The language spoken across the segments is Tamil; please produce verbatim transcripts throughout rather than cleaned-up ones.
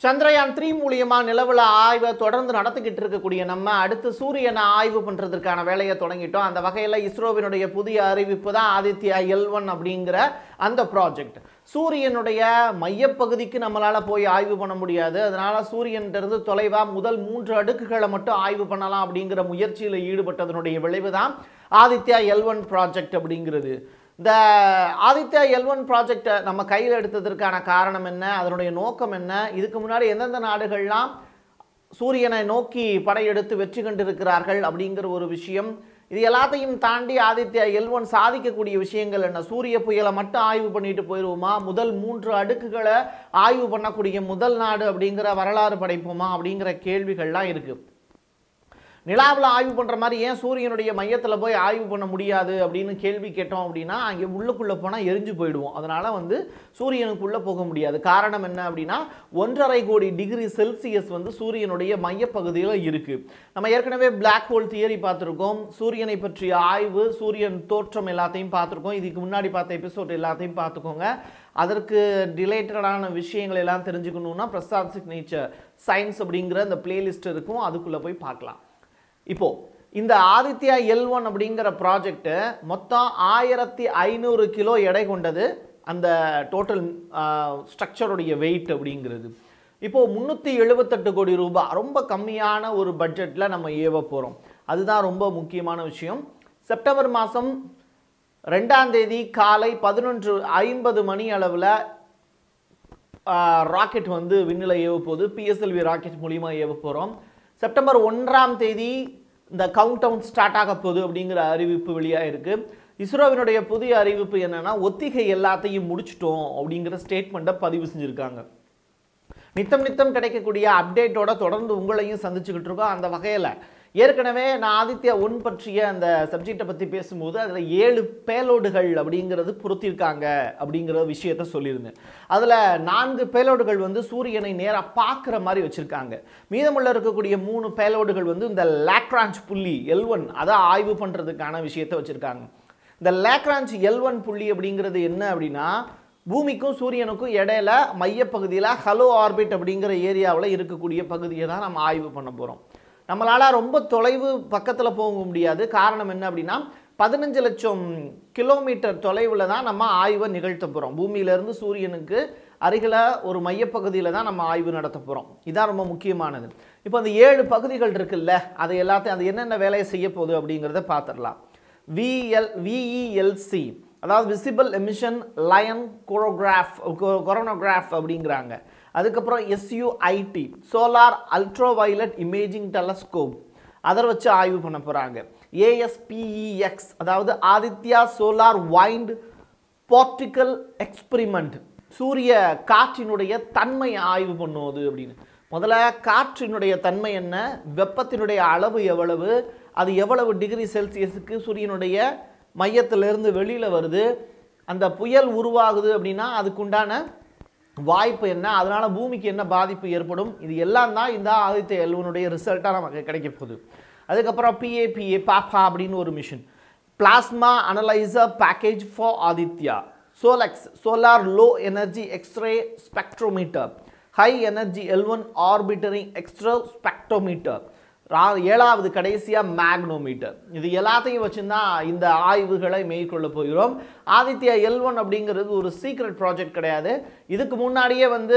Chandrayaan three மூலியமா நிலவுல ஆய்வை தொடர்ந்து நடத்திக்கிட்டு இருக்கக்கூடிய நம்ம அடுத்து சூரியனை ஆய்வு பண்றதுக்கான வேலையை தொடங்கிட்டோம். அந்த வகையில இஸ்ரோவினுடைய புதிய அறிவிப்பு தான் Aditya L one அப்படிங்கற அந்த ப்ராஜெக்ட். சூரியனுடைய மையப்பகுதிக்கு நம்மளால போய் ஆய்வு பண்ண முடியாது. அதனால சூரியன்ட்ட இருந்து தொலைவா முதல் மூன்று அடுக்குகளை மட்டும் ஆய்வு பண்ணலாம் அப்படிங்கற முயற்சியில ஈடுபட்டதனுடைய விளைவு தான் Aditya L one ப்ராஜெக்ட் அப்படிங்கிறது. இந்த Aditya L one ப்ராஜெக்ட் நம்ம கையில் எடுத்ததற்கான காரணம் என்ன, அதனுடைய நோக்கம் என்ன, இதுக்கு முன்னாடி எந்தெந்த நாடுகள்லாம் சூரியனை நோக்கி படையெடுத்து வெற்றி கண்டிருக்கிறார்கள் அப்படிங்கிற ஒரு விஷயம், இது எல்லாத்தையும் தாண்டி Aditya L one சாதிக்கக்கூடிய விஷயங்கள் என்ன, சூரிய புயலை மட்டும் ஆய்வு பண்ணிட்டு போயிடுவோமா, முதல் மூன்று அடுக்குகளை ஆய்வு பண்ணக்கூடிய முதல் நாடு அப்படிங்கிற வரலாறு படைப்போமா அப்படிங்கிற கேள்விகள்லாம் இருக்கு. நிலாவில் ஆய்வு பண்ணுற மாதிரி ஏன் சூரியனுடைய மையத்தில் போய் ஆய்வு பண்ண முடியாது அப்படின்னு கேள்வி கேட்டோம் அப்படின்னா அங்கே உள்ளுக்குள்ளே போனால் எரிஞ்சு போயிடுவோம். அதனால் வந்து சூரியனுக்குள்ளே போக முடியாது. காரணம் என்ன அப்படின்னா ஒன்றரை கோடி டிகிரி செல்சியஸ் வந்து சூரியனுடைய மையப்பகுதியில் இருக்குது. நம்ம ஏற்கனவே பிளாக் ஹோல் தியரி பார்த்துருக்கோம், சூரியனை பற்றிய ஆய்வு, சூரியன் தோற்றம் எல்லாத்தையும் பார்த்துருக்கோம். இதுக்கு முன்னாடி பார்த்த எபிசோட் எல்லாத்தையும் பார்த்துக்கோங்க. அதற்கு ரிலேட்டடான விஷயங்கள் எல்லாம் தெரிஞ்சுக்கணுன்னா prasathsignature சயின்ஸ் அப்படிங்கிற அந்த பிளேலிஸ்ட் இருக்கும், அதுக்குள்ளே போய் பார்க்கலாம். இப்போ இந்த Aditya L one அப்படிங்கிற ப்ராஜெக்ட் மொத்தம் ஆயிரத்தி ஐநூறு கிலோ எடை கொண்டது. அந்த டோட்டல் ஸ்ட்ரக்சருடைய வெயிட் அப்படிங்கிறது இப்போ முன்னூற்றி எழுபத்தெட்டு கோடி ரூபாய், ரொம்ப கம்மியான ஒரு பட்ஜெட்டில் நம்ம ஏவ போகிறோம். அதுதான் ரொம்ப முக்கியமான விஷயம். செப்டம்பர் மாதம் ரெண்டாம் தேதி காலை பதினொன்று ஐம்பது மணி அளவில் ராக்கெட் வந்து விண்ணில் ஏவ போகுது. பிஎஸ்எல்வி ராக்கெட் மூலிமா ஏவ போகிறோம். செப்டம்பர் ஒன்றாம் தேதி இந்த கவுண்ட் டவுன் ஸ்டார்ட் ஆக போகுது அப்படிங்கிற அறிவிப்பு வெளியாக இருக்குது. இஸ்ரோவினுடைய புதிய அறிவிப்பு என்னன்னா ஒத்திகை எல்லாத்தையும் முடிச்சிட்டோம் அப்படிங்கிற ஸ்டேட்மெண்ட்டை பதிவு செஞ்சுருக்காங்க. நித்தம் நித்தம் கிடைக்கக்கூடிய அப்டேட்டோட தொடர்ந்து உங்களையும் சந்திச்சுக்கிட்டு இருக்கோம். அந்த வகையில் ஏற்கனவே நான் Aditya ஒன் பற்றிய அந்த சப்ஜெக்டை பற்றி பேசும்போது அதில் ஏழு பேலோடுகள் அப்படிங்கிறது பொருத்திருக்காங்க அப்படிங்கிற விஷயத்த சொல்லியிருந்தேன். அதில் நான்கு பேலோடுகள் வந்து சூரியனை நேராக பார்க்குற மாதிரி வச்சுருக்காங்க. மீதமுள்ள இருக்கக்கூடிய மூணு பேலோடுகள் வந்து இந்த லாக்ராஞ்ச் புள்ளி எல் ஒன் அதை ஆய்வு பண்ணுறதுக்கான விஷயத்தை வச்சுருக்காங்க. இந்த லாக்ராஞ்ச் எல் ஒன் புள்ளி அப்படிங்கிறது என்ன அப்படின்னா பூமிக்கும் சூரியனுக்கும் இடையில மையப்பகுதியில் ஹலோ ஆர்பிட் அப்படிங்கிற ஏரியாவில் இருக்கக்கூடிய பகுதியை தான் நம்ம ஆய்வு பண்ண போகிறோம். நம்மளால் ரொம்ப தொலைவு பக்கத்தில் போக முடியாது. காரணம் என்ன அப்படின்னா பதினஞ்சு லட்சம் கிலோமீட்டர் தொலைவில் தான் நம்ம ஆய்வை நிகழ்த்த போகிறோம். பூமியிலேருந்து சூரியனுக்கு அருகில் ஒரு மையப்பகுதியில் தான் நம்ம ஆய்வு நடத்த போகிறோம். இதுதான் ரொம்ப முக்கியமானது. இப்போ அந்த ஏழு பகுதிகள் இருக்குல்ல, அதை எல்லாத்தையும் அது என்னென்ன வேலையை செய்ய போகுது அப்படிங்கிறத பார்த்துடலாம். விஎல் விஇஎல்சி அதாவது visible emission line coronagraph coronagraph அப்படிங்கிறாங்க. அதுக்கப்புறம் SUIT solar ultraviolet imaging telescope அதை வச்சு ஆய்வு பண்ண போகிறாங்க. ஏஎஸ்பிஇஎக்ஸ் அதாவது Aditya solar wind particle experiment சூரிய காற்றினுடைய தன்மையை ஆய்வு பண்ணுவது அப்படின்னு. முதல்ல காற்றினுடைய தன்மை என்ன, வெப்பத்தினுடைய அளவு எவ்வளவு, அது எவ்வளவு டிகிரி செல்சியஸுக்கு சூரியனுடைய மையத்திலிருந்து வெளியில் வருது, அந்த புயல் உருவாகுது அப்படின்னா அதுக்குண்டான வாய்ப்பு என்ன, அதனால் பூமிக்கு என்ன பாதிப்பு ஏற்படும், இது எல்லாம் தான் இந்த Aditya L one உடைய ரிசல்ட்டாக நமக்கு கிடைக்க போகுது. அதுக்கப்புறம் பிஏபிஏ பாப்பா அப்படின்னு ஒரு machine, plasma analyser package for Aditya, SoLEXS solar low energy x-ray spectrometer, high energy L one orbiting extra spectrometer, ஏழாவது கடைசியாக மேக்னோமீட்டர். இது எல்லாத்தையும் வச்சுதான் இந்த ஆய்வுகளை மேற்கொள்ள போகிறோம். Aditya L one அப்படிங்கிறது ஒரு சீக்ரெட் ப்ராஜெக்ட் கிடையாது. இதுக்கு முன்னாடியே வந்து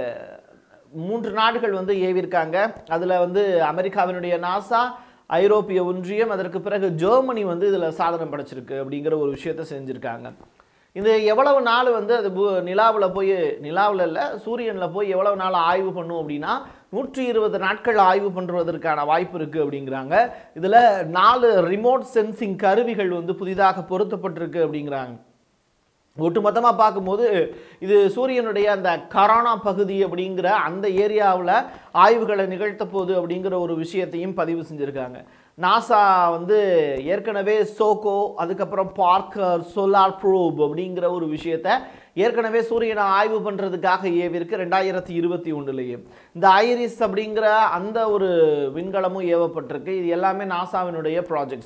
மூன்று நாடுகள் வந்து ஏவிருக்காங்க. அதில் வந்து அமெரிக்காவினுடைய நாசா, ஐரோப்பிய ஒன்றியம், அதற்கு பிறகு ஜெர்மனி வந்து இதில் சாதனை படைச்சிருக்கு அப்படிங்கிற ஒரு விஷயத்தை செஞ்சுருக்காங்க. இது எவ்வளவு நாள் வந்து அது நிலாவில் போய் நிலாவில் இல்லை சூரியனில் போய் எவ்வளவு நாள் ஆய்வு பண்ணும் அப்படின்னா நூற்றி இருபது நாட்கள் ஆய்வு பண்ணுவதற்கான வாய்ப்பு இருக்குது அப்படிங்கிறாங்க. இதில் நாலு ரிமோட் சென்சிங் கருவிகள் வந்து புதிதாக பொருத்தப்பட்டிருக்கு அப்படிங்கிறாங்க. ஒட்டுமொத்தமாக பார்க்கும்போது இது சூரியனுடைய அந்த கரோனா பகுதி அப்படிங்கிற அந்த ஏரியாவில் ஆய்வுகளை நிகழ்த்த போகுது அப்படிங்கிற ஒரு விஷயத்தையும் பதிவு செஞ்சுருக்காங்க. நாசா வந்து ஏற்கனவே சோகோ, அதுக்கப்புறம் பார்க்கர், சோலார் ப்ரோப் அப்படிங்கிற ஒரு விஷயத்தை ஏற்கனவே சூரியனை ஆய்வு பண்ணுறதுக்காக ஏவிருக்கு ரெண்டாயிரத்தி இருபத்தி ஒன்றுலேயே. இந்த ஐரிஸ் அப்படிங்கிற அந்த ஒரு விண்கலமும் ஏவப்பட்டிருக்கு. இது எல்லாமே நாசாவினுடைய ப்ராஜெக்ட்ஸ்.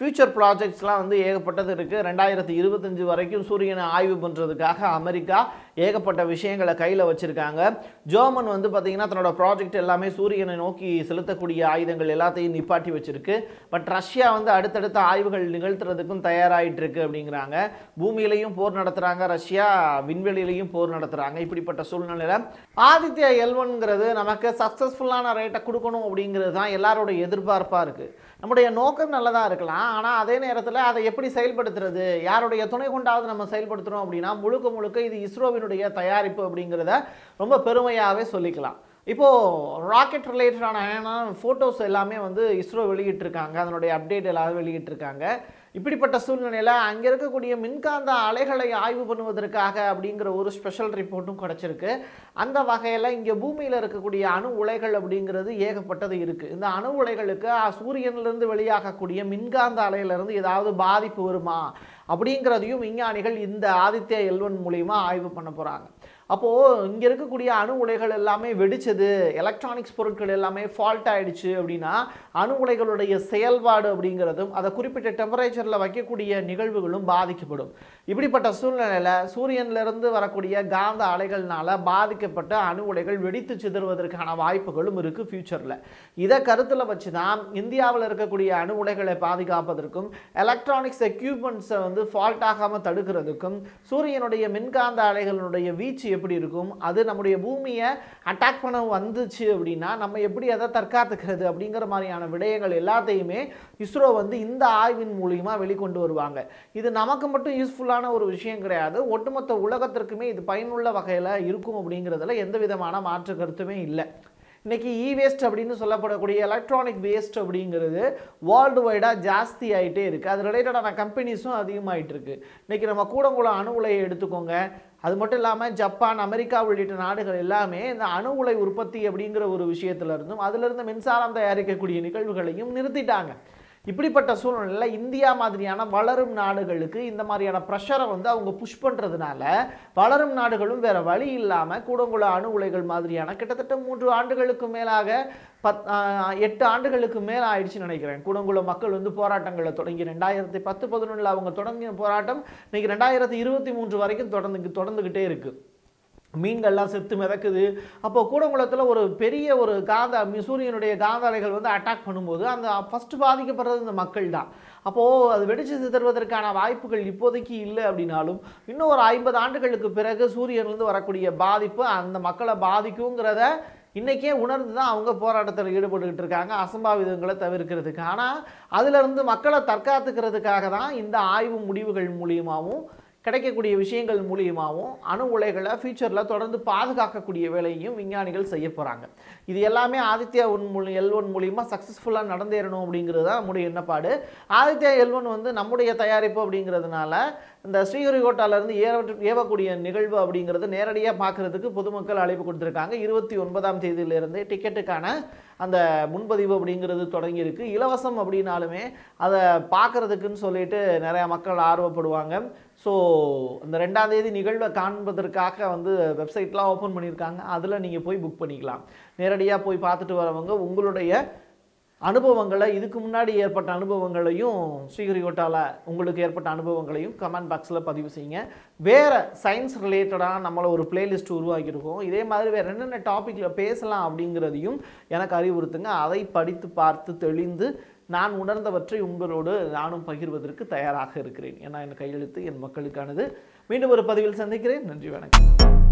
ஃபியூச்சர் ப்ராஜெக்ட்ஸ்லாம் வந்து ஏகப்பட்டது இருக்குது. ரெண்டாயிரத்தி இருபத்தஞ்சு வரைக்கும் சூரியனை ஆய்வு பண்ணுறதுக்காக அமெரிக்கா ஏகப்பட்ட விஷயங்களை கையில் வச்சுருக்காங்க. ஜெர்மன் வந்து பார்த்திங்கன்னா தன்னோட ப்ராஜெக்ட் எல்லாமே சூரியனை நோக்கி செலுத்தக்கூடிய ஆயுதங்கள் எல்லாத்தையும் நிப்பாட்டி வச்சுருக்கு. பட் ரஷ்யா வந்து அடுத்தடுத்த ஆய்வுகள் நிகழ்த்துறதுக்கும் தயாராகிட்டு இருக்கு அப்படிங்கிறாங்க. பூமியிலையும் போர் நடத்துகிறாங்க, ரஷ்யா விண்வெளியிலையும் போர் நடத்துகிறாங்க. இப்படிப்பட்ட சூழ்நிலையில் ஆதித்யா எல் ஒன்ங்கிறது நமக்கு சக்ஸஸ்ஃபுல்லான ரேட்டை கொடுக்கணும் அப்படிங்கிறது தான் எல்லாரோடைய எதிர்பார்ப்பாக இருக்குது. நம்முடைய நோக்கம் நல்லதாக இருக்கலாம், ஆனால் அதே நேரத்தில் அதை எப்படி செயல்படுத்துறது, யாருடைய துணை கொண்டாவது நம்ம செயல்படுத்துகிறோம் அப்படின்னா முழுக்க முழுக்க இது இஸ்ரோவினுடைய தயாரிப்பு அப்படிங்கிறத ரொம்ப பெருமையாகவே சொல்லிக்கலாம். இப்போது ராக்கெட் ரிலேட்டடான ஃபோட்டோஸ் எல்லாமே வந்து இஸ்ரோ வெளியிட்டிருக்காங்க, அதனுடைய அப்டேட் எல்லாரும் வெளியிட்டிருக்காங்க. இப்படிப்பட்ட சூழ்நிலையில் அங்கே இருக்கக்கூடிய மின்காந்த அலைகளை ஆய்வு பண்ணுவதற்காக அப்படிங்கிற ஒரு ஸ்பெஷல் ரிப்போர்ட்டும் கிடச்சிருக்கு. அந்த வகையில் இங்கே பூமியில் இருக்கக்கூடிய அணு உலைகள் அப்படிங்கிறது ஏகப்பட்டது இருக்குது. இந்த அணு உலைகளுக்கு சூரியனிலிருந்து வெளியாகக்கூடிய மின்காந்த அலையிலிருந்து ஏதாவது பாதிப்பு வருமா அப்படிங்கிறதையும் விஞ்ஞானிகள் இந்த ஆதித்யா எல் ஒன் மூலிமா ஆய்வு பண்ண போகிறாங்க. அப்போது இங்கே இருக்கக்கூடிய அணு உலைகள் எல்லாமே வெடிச்சது, எலக்ட்ரானிக்ஸ் பொருட்கள் எல்லாமே ஃபால்ட் ஆகிடுச்சு அப்படின்னா அணு உலைகளுடைய செயல்பாடு அப்படிங்கிறதும் அதை குறிப்பிட்ட டெம்பரேச்சரில் வைக்கக்கூடிய நிகழ்வுகளும் பாதிக்கப்படும். இப்படிப்பட்ட சூழ்நிலையில் சூரியனிலிருந்து வரக்கூடிய காந்த அலைகள்னால பாதிக்கப்பட்ட அணு உலைகள் வெடித்து சிதறுவதற்கான வாய்ப்புகளும் இருக்குது ஃபியூச்சரில். இதை கருத்தில் வச்சு தான் இந்தியாவில் இருக்கக்கூடிய அணு உலைகளை பாதுகாப்பதற்கும் எலக்ட்ரானிக்ஸ் எக்யூப்மெண்ட்ஸை வந்து ஃபால்ட் ஆகாமல் தடுக்கிறதுக்கும் சூரியனுடைய மின்காந்த அலைகளுடைய வீச்சு எப்படி இருக்கும், அது நம்முடைய பூமியை அட்டாக் பண்ண வந்துச்சு அப்படின்னா நம்ம எப்படி அதை தற்காத்துக்கிறது அப்படிங்கிற மாதிரியான விடயங்கள் எல்லாத்தையுமே இஸ்ரோ வந்து இந்த ஆய்வின் மூலியமாக வெளிக்கொண்டு வருவாங்க. இது நமக்கு மட்டும் யூஸ்ஃபுல்லான ஒரு விஷயம் கிடையாது, ஒட்டுமொத்த உலகத்திற்குமே இது பயனுள்ள வகையில் இருக்கும் அப்படிங்கிறதுல எந்த விதமான மாற்று கருத்துமே இல்லை. இன்றைக்கி இ வேஸ்ட் அப்படின்னு சொல்லப்படக்கூடிய எலக்ட்ரானிக் வேஸ்ட் அப்படிங்கிறது வேர்ல்டு வைடாக ஜாஸ்தி ஆகிட்டே இருக்குது. அது ரிலேட்டடான கம்பெனிஸும் அதிகமாகிட்டு இருக்குது. இன்றைக்கி நம்ம கூடங்குளம் அணு உலையை எடுத்துக்கோங்க, அது மட்டும் இல்லாமல் ஜப்பான், அமெரிக்கா உள்ளிட்ட நாடுகள் எல்லாமே இந்த அணு உலை உற்பத்தி அப்படிங்கிற ஒரு விஷயத்துல இருந்தும் அதிலிருந்து மின்சாரம் தயாரிக்கக்கூடிய நிகழ்வுகளையும் நிறுத்திட்டாங்க. இப்படிப்பட்ட சூழ்நிலையில் இந்தியா மாதிரியான வளரும் நாடுகளுக்கு இந்த மாதிரியான ப்ரெஷரை வந்து அவங்க புஷ் பண்ணுறதுனால வளரும் நாடுகளும் வேறு வழி இல்லாமல் கூடங்குள அணு உலைகள் மாதிரியான கிட்டத்தட்ட மூன்று ஆண்டுகளுக்கு மேலாக பத் எட்டு ஆண்டுகளுக்கு மேலே ஆயிடுச்சுன்னு நினைக்கிறேன் கூடங்குள மக்கள் வந்து போராட்டங்களை தொடங்கி ரெண்டாயிரத்தி பத்து பதினொன்றில் அவங்க தொடங்கிய போராட்டம் இன்னைக்கு ரெண்டாயிரத்தி இருபத்தி மூன்று வரைக்கும் தொடர்ந்து தொடர்ந்துக்கிட்டே இருக்குது. மீன்கள்லாம் செத்து மிதக்குது. அப்போ கூடங்குளத்தில் ஒரு பெரிய ஒரு காந்த சூரியனுடைய காந்த அலைகள் வந்து அட்டாக் பண்ணும்போது அந்த ஃபஸ்ட்டு பாதிக்கப்படுறது இந்த மக்கள் தான். அப்போது அது வெடிச்சு சிதறுவதற்கான வாய்ப்புகள் இப்போதைக்கு இல்லை அப்படின்னாலும் இன்னும் ஒரு ஐம்பது ஆண்டுகளுக்கு பிறகு சூரியனிலிருந்து வரக்கூடிய பாதிப்பு அந்த மக்களை பாதிக்குங்கிறத இன்றைக்கே உணர்ந்து தான் அவங்க போராட்டத்தில் ஈடுபட்டுக்கிட்டு இருக்காங்க, அசம்பாவிதங்களை தவிர்க்கிறதுக்கு. ஆனால் அதிலிருந்து மக்களை தற்காத்துக்கிறதுக்காக தான் இந்த ஆய்வு முடிவுகள் மூலியமாகவும் கிடைக்கக்கூடிய விஷயங்கள் மூலியமாகவும் அணு உலைகளை ஃபியூச்சரில் தொடர்ந்து பாதுகாக்கக்கூடிய வேலையையும் விஞ்ஞானிகள் செய்ய போகிறாங்க. இது எல்லாமே ஆதித்யா ஒன் மூலி எல் ஒன் மூலியமாக சக்ஸஸ்ஃபுல்லாக நடந்தேறணும் அப்படிங்கிறது தான் நம்முடைய எண்ணப்பாடு. ஆதித்யா எல் ஒன் வந்து நம்முடைய தயாரிப்பு அப்படிங்கிறதுனால இந்த ஸ்ரீஹரிகோட்டாலேருந்து ஏவ ஏவக்கூடிய நிகழ்வு அப்படிங்கிறது நேரடியாக பார்க்குறதுக்கு பொதுமக்கள் அழைப்பு கொடுத்துருக்காங்க. இருபத்தி ஒன்பதாம் தேதியிலிருந்து டிக்கெட்டுக்கான அந்த முன்பதிவு அப்படிங்கிறது தொடங்கியிருக்கு. இலவசம் அப்படின்னாலுமே அதை பார்க்குறதுக்குன்னு சொல்லிட்டு நிறையா மக்கள் ஆர்வப்படுவாங்க. ஸோ இந்த ரெண்டாம் தேதி நிகழ்வை காண்பதற்காக வந்து வெப்சைட்லாம் ஓப்பன் பண்ணியிருக்காங்க, அதில் நீங்கள் போய் புக் பண்ணிக்கலாம். நேரடியாக போய் பார்த்துட்டு வரவங்க உங்களுடைய அனுபவங்களை, இதுக்கு முன்னாடி ஏற்பட்ட அனுபவங்களையும் ஸ்ரீஹரிகோட்டாவில் உங்களுக்கு ஏற்பட்ட அனுபவங்களையும் கமெண்ட் பாக்ஸில் பதிவு செய்யுங்க. வேறு சயின்ஸ் ரிலேட்டடாக நம்மளை ஒரு பிளேலிஸ்ட் உருவாக்கியிருக்கோம், இதே மாதிரி வேறு என்னென்ன டாப்பிக்கில் பேசலாம் அப்படிங்கிறதையும் எனக்கு அறிவுறுத்துங்க. அதை படித்து பார்த்து தெளிந்து நான் உணர்ந்தவற்றை உங்களோடு நானும் பகிர்வதற்கு தயாராக இருக்கிறேன். ஏன்னா என் கையெழுத்து என் மக்களுக்கானது. மீண்டும் ஒரு பதிவில் சந்திக்கிறேன். நன்றி, வணக்கம்.